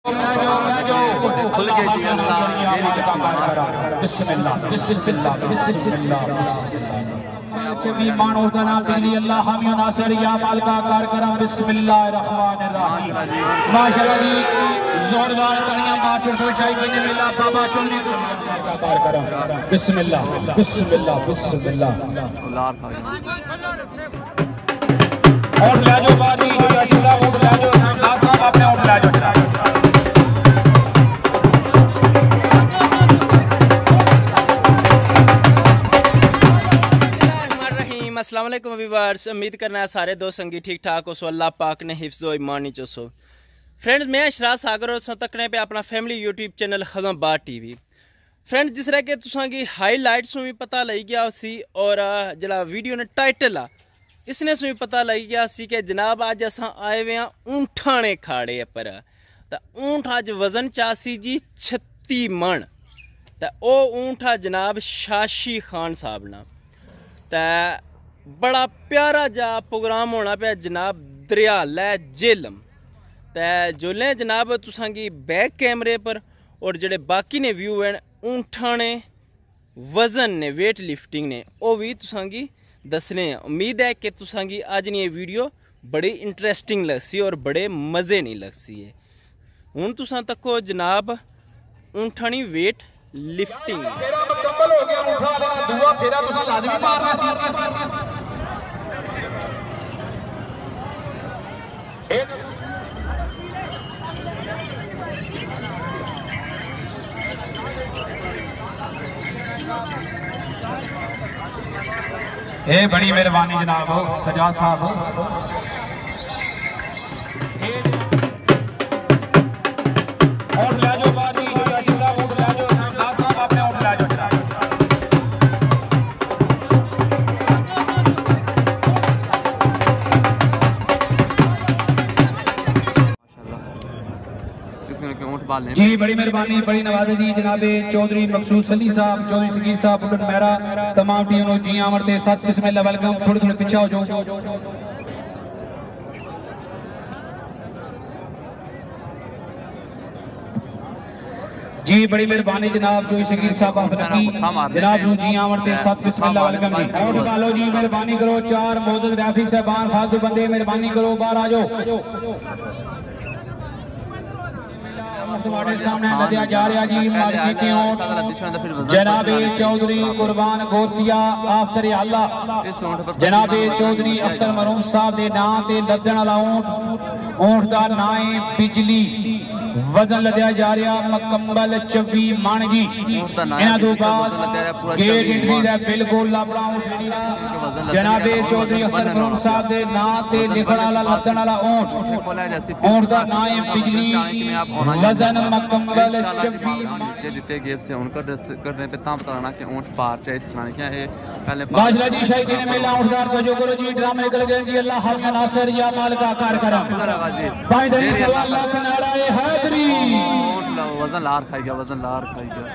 अस्सलाम वालेकुम व्यूअर्स, उम्मीद करना है सारे दोस्त संगी ठीक ठाक हो सो। अल्लाह पाक ने हिफ्ज़ व ईमान चो सो। फ्रेंड्स, मैं अशरात सागर और सो तकने पे अपना फैमिली यूट्यूब चैनल खदमबाद टीवी। फ्रेंड्स, जिस तरह के तुसांगी हाईलाइट्स में भी पता लग गया सी और जरा वीडियो ने टाइटल आ इसने से भी पता लग गया सी कि जनाब अज अस आए हुए हैं ऊंठाने खाड़े पर। तो ऊंठ अज वजन चासी जी 36 मन। तो ओ ऊंठ आ जनाब शाशी खान साहब ना। तो बड़ा प्यारा जा प्रोग्राम होना पे जनाब दरियाला जेलम। तो जोले जनाब तुसांगी बैक कैमरे पर और जेडे बाकी ने व्यू हैं ऊंठा ने वजन ने वेट लिफ्टिंग ने वो भी तुसांगी दसने। उम्मीद है कि तुसांगी अज ने वीडियो बड़ी इंटरेस्टिंग लगसी और बड़े मज़े नहीं लगसी है। हुण तुसां तको जनाब ऊंठानी वेट लिफ्टिंग ए बड़ी मेहरबानी जनाब सजाद साहब। और ले जाओ बारी यासी साहब, उठ ले जाओ सजाद साहब, आपने उठ ले जाओ जनाब। जी बड़ी मेहरबानी, बड़ी नवाज़ी जी जनाबे चौधरी मकसूद सली साहब, चौधरी सगीर साहब, बुल्लन मेहरा, तमाम टीम नो जी आमरते साथ बिस्मिल्लाह वेलकम। थोड़े थोड़े पीछे हो जाओ। जी बड़ी मेहरबानी जनाब चौधरी सगीर साहब अफरकी जनाब नो जी आमरते साथ बिस्मिल्लाह वेलकम जी। और निकालो जी, मेहरबानी करो। चार मौजूद रैफी साहबान फालतू बंदे मेहरबानी करो बाहर आ जाओ। तुम्हारे सामने लदया जा रहा जी जनाबे चौधरी कुर्बान गोरसिया आफ्तर अल्लाह जनाबे चौधरी अख्तर मरूम साहब दे नाम ते लदण वाला ऊंट दा नाम है बिजली। वजन लदया जा रहा मुकम्मल 24 मन जी। इन्हां तो बाद गेट एंट्री दा बिल्कुल अपना ऊंट जनाबे चौधरी अख्तर मरूम साहब दे नाम ते लिखण वाला लदण वाला ऊंट दा नाम है बिजली। वजन मुकम्मल 24 जितने गेप से उनका करने पे ता बताना कि ऊंट पार चाहे सिखाने क्या है पहले बाजला जी शायद ने मेला ऊंटदार तो जो करो जी ड्रामा निकल गए जी। अल्लाह हम या नासिर या मालिक आकार करम भाई दरी सवा लाख नाराए हैदरी। ऊंट वजन लार खाई गया, वजन लार खाई गया।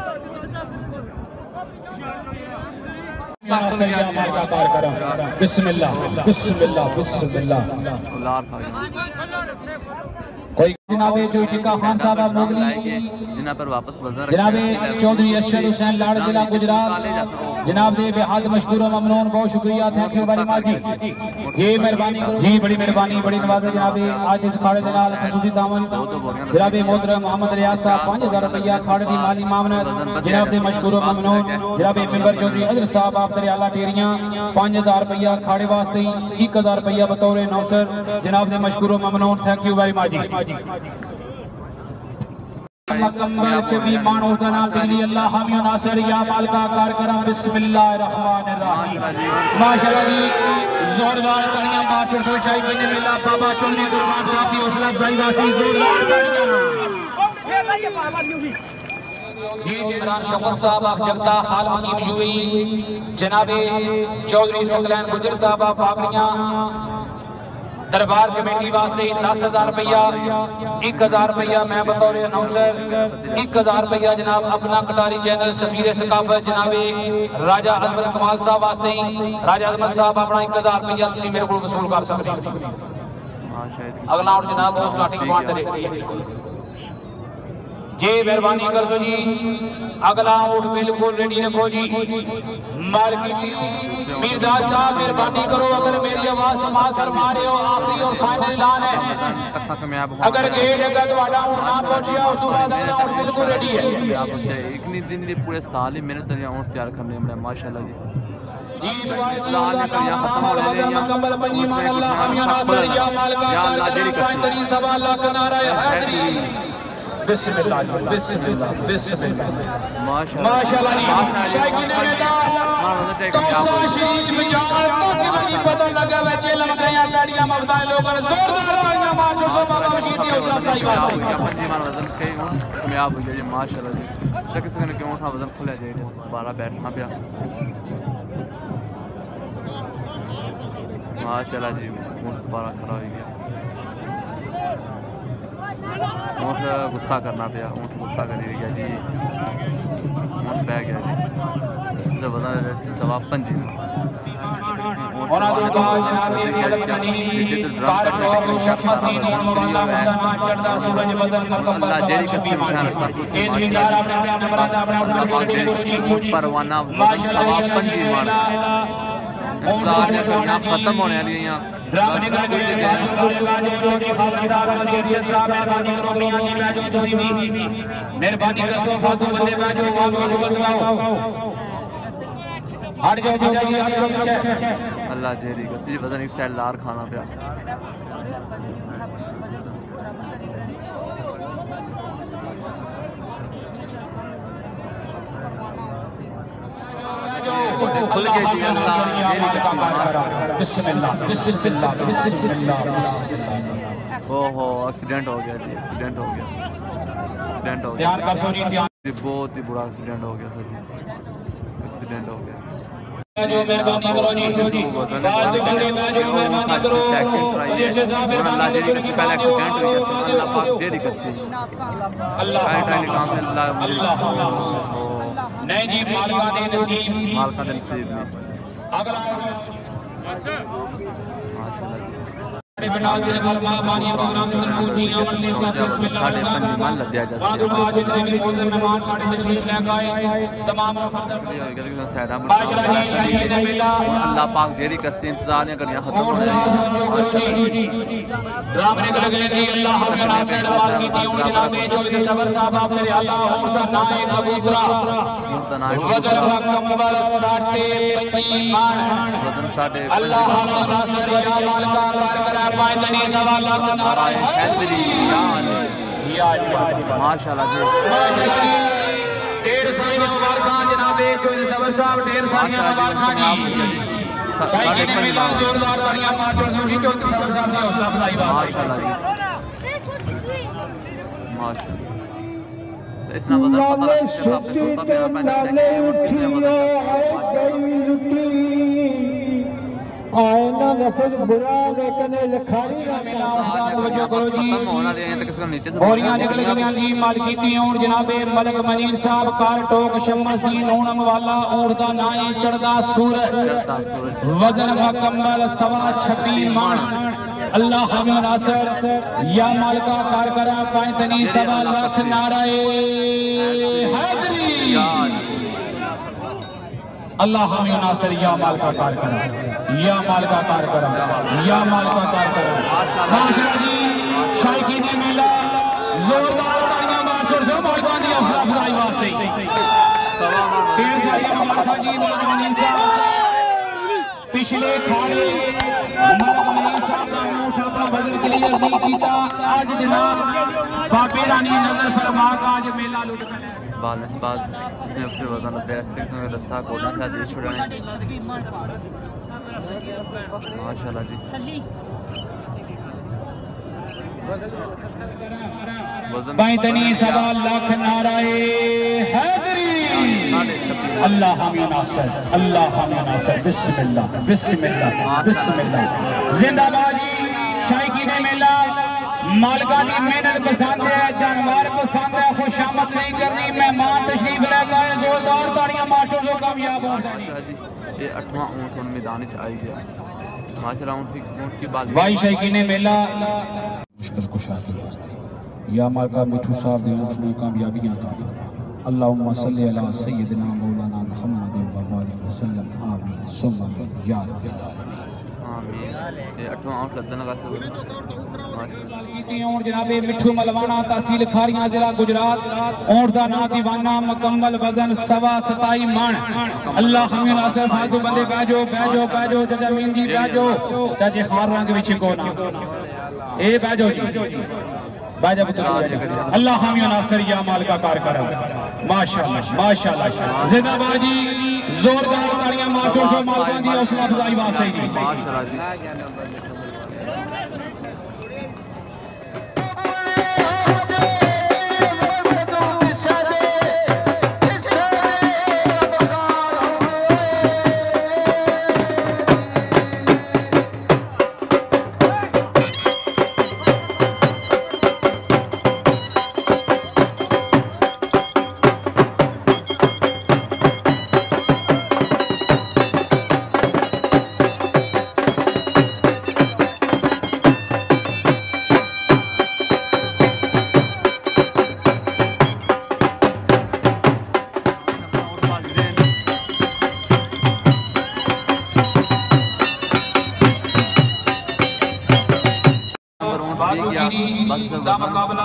नासिर या मालिक आकार करम बिस्मिल्लाह बिस्मिल्लाह बिस्मिल्लाह लार खा गया। कोई जनाबे चौचिका खान साहब मोगली जिना पर वापस वजन जनाबे चौधरी अरशद हुसैन लाड़ जिला गुजरात जनाब दे बेहद मशकूर और ममनून। बहुत शुक्रिया, thank you very much ji. ये मेहरबानी करो जी, बड़ी मेहरबानी, बड़ी नवाज़ जनाबे आज इस खाड़े दे नाल खसूसी दामन जनाबे मोहतरम मोहम्मद रियाज साहब 5000 रुपया खाड़े दी माली मामनत जनाब दे मशकूर और ममनून। जनाबे मेंबर चौधरी अजर साहब आफ्तर आला टेरियां 5000 रुपया खाड़े वास्ते 1000 रुपया बतौर नौसर जनाब दे मशकूर और ममनून। Thank you very much ji. मुकम्मल 24 मानो दा नाम दिली अल्लाह हम या नासिर या मालिक आकार करम बिस्मिल्लाहिर रहमानिर रहीम। माशाअल्लाह जी जोरदार तालियां माचर तो शाही ने मिला बाबा चौधरी कुर्बान साहब की हौसला अफजाई वासी जोरदार तालियां। जी इमरान शफर साहब आप जगता हाल मकीम यूएई जनाबे चौधरी सकलैन गुजर साहब आप पागड़ियां दरबार कमेटी वास्ते 10,000 रुपया 1000 रुपया मैं बतौर अनाउंसर 1000 रुपया जनाब अपना कटारी चैनल सफीर सकाफत जनाबे राजा अजमत कमाल साहब वास्ते राजा अजमत साहब अपना 1000 रुपया तुसी मेरे को वसूल कर सकते हो। अगला और जनाब स्टार्टिंग पॉइंट जी मेहरबानी कर सो जी। अगला ऊँट बिल्कुल रेडी रखो जी। मार्केट मीरदार साहब मेहरबानी करो, अगर मेरी आवाज समाज फरमा रहे हो, आखिरी और फाइनल ऐलान है, अगर गेट अगर तुम्हारा ऊँट ना पहुंचिया उस बाद अगला ऊँट बिल्कुल रेडी है। एक दिन पूरे साल ही मेहनत ऊँट तैयार करने में माशाल्लाह जी। जी मुकम्मल बनी मान अल्लाह हम या नासर या मालिका कारकरी सवा लाख नारा हैदरी। बिस्मिल्लाह बिस्मिल्लाह बिस्मिल्लाह माशाल्लाह जी। शायकीन मेला तौसा शरीफ जान तक नहीं पता लगा बच्चे लग गए गाड़ियां मबदा लोगों ने जोरदार तालियां मार जो बाबा बशीर दी हौसला अफजाई बात है। पंजी मान वजन के कामयाब हो गया जी माशाल्लाह जी। तक किसी ने क्यों उठा वजन खुला जाए दोबारा बैठना पिया माशाल्लाह जी। ऊँट दोबारा खड़ा हो गया। ऊँट गुस्सा करना पिया, ऊँट गुस्सा कर गया जी। ऊँट बह गया जी। वजन सवा 5 परवाना खत्म होने वाली है यहाँ। मेहरबानी कर सो फालतू बंदे में जो वाक में शुगल दबाओ हट जाओ पीछे जी, हट जाओ पीछे। अल्लाह जेरी का तुझे वजन एक साइड लार खाना पिया। खुल गए जी। अल्लाह बिस्मिल्लाह बिस्मिल्लाह बिस्मिल्लाह। ओहो एक्सीडेंट हो गया जी, एक्सीडेंट हो गया, एक्सीडेंट हो गया। ध्यान कर सो जी, बहुत ही बुरा एक्सीडेंट हो गया सर जी, एक्सीडेंट हो गया। जो मेहरबानी करो जी, फालतू बंदे में जो मेहरबानी करो जैसे साहब मेहरबानी करो जी। पहला एक्सीडेंट हो गया अल्लाह पाक जेरी करती अल्लाह अल्लाह नहीं जी मालिका दे नसीब, मालिका दे नसीब में। अगला माशाल्लाह बिलाल दिन फरमा बानी प्रोग्राम में तरफूज जी अमर के साथ बिस्मिल्लाह मान लग जाए जैसे बाद में जितने भी मौजूद मेहमान साढ़े तशरीफ लेकर आए तमाम माशाल्लाह जी। शायकीन मेला अल्लाह पाक जेरी करते इंतजार नहीं करिया खत्म हो जाए ड्रामे निकल गए जी। अल्लाह हम नासिर माल की दी उन जनाब चौधरी सबर साहब आपने अल्लाह उनका नाम कबूतरा वजन मुकम्मल 5.5 मान वजन 5.5 अल्लाह हम नासिर या माल का कारकरा पायदनी सवा लाख नारा हैदरी माशाल्लाह जी। ढेर सारी मुबारकां जनाब चौधरी सबर साहब, ढेर सारी मुबारकां जी। शायकीन मेला जोरदार तालियां मार चौधरी सबर साहब की हौसला अफजाई माशाल्लाह जी माशाल्लाह। इसना बदल पता आयना नफज बुरा लेकिन लखारी ना मिला उस्ताद तवज्जो करो जी। होना दे तक इसका नीचे से बोरियां निकल गई जी मालकी दी ऊंट जनाबे मलक मनीर साहब कार टोक शम्मस दी नूनम वाला ऊंट दा नाम है चढ़दा सूरज वजन मुकम्मल 26.5 मान अल्लाह हम नासर या मालिका कार करा पायतनी 1.25 लाख नाराए हैदरी अल्लाह हम नासर या मालिका कार करा या मालिका कार करा या मालिका कार करा माशाल्लाह जी। शायकीन मेला जोरदार तालियां मार छोड़ सो मालिका दी अफरा अफराई वास्ते ढेर सारी मुबारकां जी। मनीन साहब पिछले खाड़े मनीन साहब का ऊंट अपना वजन क्लियर नहीं किया, आज जनाब बाबे रानी नजर फरमा का आज मेला लुट बाद इसने फिर वजन रस्सा कोटना था देश छुड़ाने माशाल्लाह जी। पैंतनी 1.25 लाख नाराए हैदरी अल्लाह हम नासर अल्लाह हम नासर बिस्मिल्लाह बिस्मिल्लाह बिस्मिल्लाह जिंदाबाद जी। शायकीन मेला मालिका दी मेहनत पसंद है, जानवर पसंद है, खुशामद नहीं करनी, मेहमान तशरीफ लेकर आए जोरदार तालियां मारो जो कामयाब हो जाए। ये 8वां ऊंट मैदान में आई गया माशाल्लाह। ऊंट की बात भाई शायकीन मेला मुश्किल कुशा के वास्ते या मालिका मिठू साहब दे ऊँट नूं कामयाबियां अता फरमा। अल्लाहुम्मा सल्लि अला सय्यिदिना मौलाना मुहम्मद व बारिक वसल्लम आमीन सुम्मा आमीन या रब्बल आलमीन आमीन। ये 8वां आउट लद्दन लगा सब और जनाबे मिठू मलवाना तहसील खारियां जिला गुजरात और दा ना दीवाना मुकम्मल वजन 27 मन। अल्लाह हमें नासर फालतू बंदे बैजो बैजो बैजो चाचा मीन जी बैजो चाचे खार रंग विच को ना ए बैजो जी बाजा पुत्र अल्लाह हमें नासर या माल का कार कर माशाअल्लाह माशाअल्लाह जिंदाबाद जी जोरदार तालियां माचो सो मालकान दी हौसला अफजाई वास्ते जी माशाअल्लाह जी। दा मुकाबला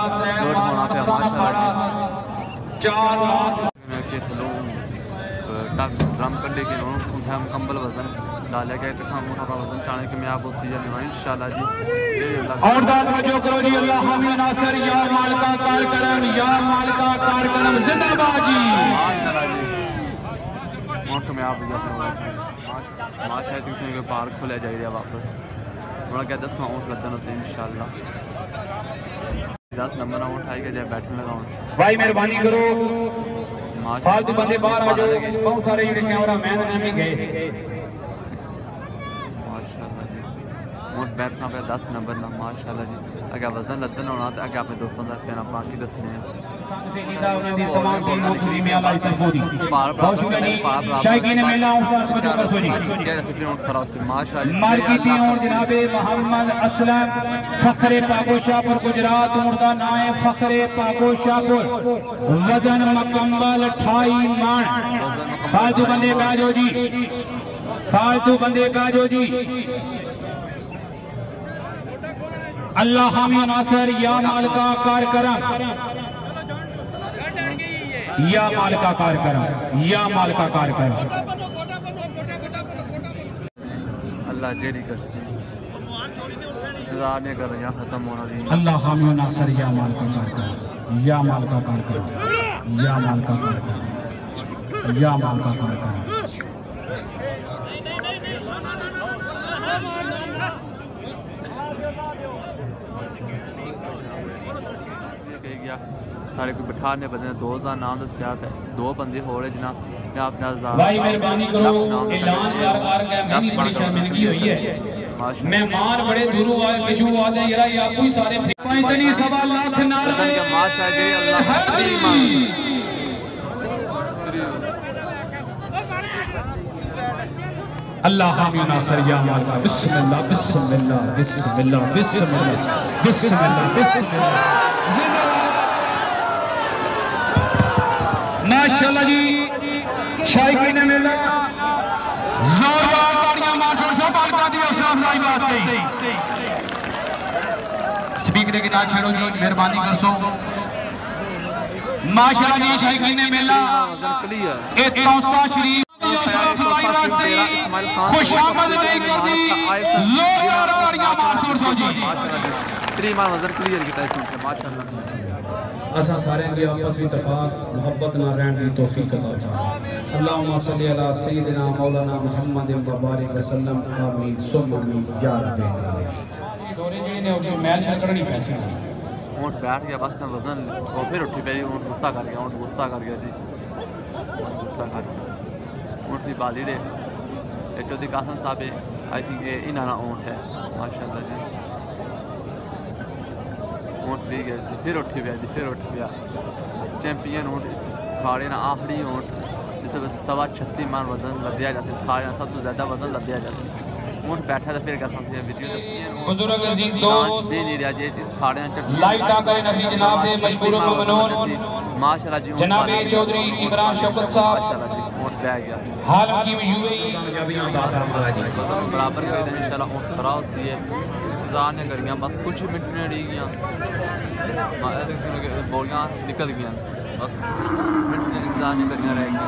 4 लाख ड्रम कड्डे के उठा मुकम्मल वजन डाला गया किसान मोटा वजन चाने के मैं आप उसकी जाने इंशाल्लाह जी। और दाद वजो करो जी अल्लाह हामी नासर या मालिका कारकरम या मालिका कारकरम जिंदाबाद जी माशाल्लाह जी। मोट में आप माशा किसी के पार्क खोला जाएगा वापस थोड़ा क्या 10वां आउट लद्दन से इंशाल्लाह 10 नंबर आउट आएगा जब बैठने लगा भाई मेहरबानी करो फालतू बंदे बाहर आ जाओ बहुत सारे जेडे कैमरा मैन ने गए माशाल्लाह जी। मोट बैठना पे 10 नंबर ना माशाल्लाह जी। अगर वजन लद्दन होना तो अगर अपने दोस्तों का कहना बाकी दसने हैं तमाम टीम मुखजी में आला तरफोदी बहुत शुक्रिया जी शायकीन मेला उफ्तार को कर सो जी माशाल्लाह मार्केटी और जनाबे मोहम्मद असलम फखरे पागोशापुर गुजरात उड़दा नाम है फखरे पागोशापुर वजन मुकम्मल 28 मन। फालतू बंदे बाजो जी फालतू बंदे बाजो जी अल्लाह हामी नासर या मालिका कारकरम या मालिका कारकरम या मालिका कारकरम अल्लाह जेरी करती इंतजार नहीं कर रहा खत्म होना दी अल्लाह हामी नासर या मालिका कारकरम या मालिका कारकरम या मालिका कारकरम या मालिका कारकरम सारे कोई बिठाने बंदे दो का नाम दसिया 2 बंदे हो रहे जिन्हें भाई मेहरबानी करो ऐलान कर के मेरी बड़ी शर्मिंदगी हुई है मेहमान बड़े दूरों आए पिछू आते जरा ये आपको ही सारे 5.25 लाख नारे अल्लाह हामी नासर या मालिका बिस्मिल्लाह बिस्मिल्लाह बिस्मिल्लाह बिस्मिल्लाह बिस्मिल्लाह बिस्मिल्लाह माशाअल्लाह जी शायकीन मेला जोरदार तालियां माशूर से मालिका दी हौसला अफजाई वास्ते स्पीकर की ना छेड़ो जी मेहरबानी कर सो माशाअल्लाह जी शायकीन मेला ए तौसा शरीफ खुशामद नहीं करनी जोरदार तालियां माशूर सो जी त्रीमान नजर क्लियर किया इसमें माशाअल्लाह असा सारे की आपस में इत्तेफाक मोहब्बत ना रहने की तौफीक अता फरमा। अल्लाहुम्मा सल्ली अला सय्यिदिना मौलाना मुहम्मद व बारिक वसल्लम आमीन सुम्मा आमीन या रब्बल आलमीन। डोरे जेडे ने उसे मैल छकड़नी पैसे सी ऊंट बैठ गया बस वजन और फिर उठी पे ऊंट गुस्सा कर गया जी गुस्सा कर ऊंट की बाली दे चौधरी कासम साहब आई थिंक ये इनाना ऊंट है माशाअल्लाह जी। ऊँट भी गया फिर उठ गया चैंपियन ऊँट इस खाड़े ना आखिरी ऊँट जिस 36.5 मन वजन लद्या जाता है। इस खाड़े सब तो ज़्यादा वजन लद्या जाता है ऊँट बैठा था फिर क्या समझे वीडियो बुजुर्ग अजीज दोस्त दे नहीं रहा जे इस खाड़े लाइव ताकरे नसी जनाब दे मशहूर ममनून माशाल्लाह जी जनाब चौधरी इमरान शौकत साहब माशाल्लाह जी ऊँट बैठ गया हाल की यूएई बराबर कर दें इंशाल्लाह ऊँट खड़ा होती है इंतजार ने कर गया बस कुछ मिनट ने रह गया बोलियाँ निकल गया बस मिनट ने इंतजार ने कर रह गया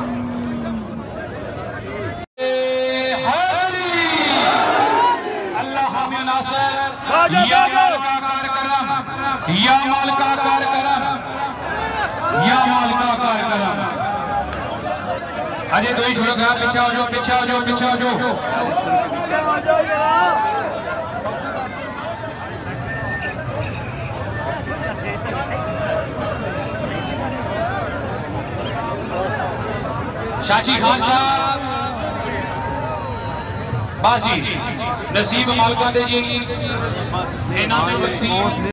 या माल का कार करम या माल का कार करम या माल का कार करम अजय तो ही छोड़ो गया पीछे हो जाओ पीछे हो जाओ पीछे हो जाओ शाची खान साहब बाजी नसीब मालका दे जी इनाम तकसीम